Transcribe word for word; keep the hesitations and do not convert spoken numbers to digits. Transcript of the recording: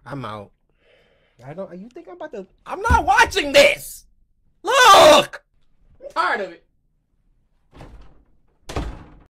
I'm out. I don't. You think I'm about to? I'm not watching this. Look, I'm tired of it.